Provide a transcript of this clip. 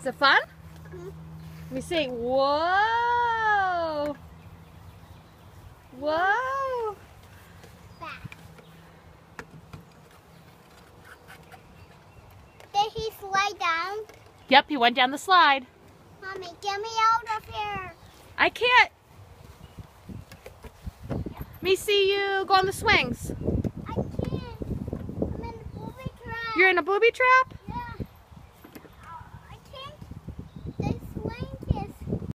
Is it fun? Mm-hmm. Let me see. Whoa! Whoa! Did he slide down? Yep, he went down the slide. Mommy, get me out of here. I can't. Let me see you go on the swings. I can't. I'm in the booby trap. You're in a booby trap?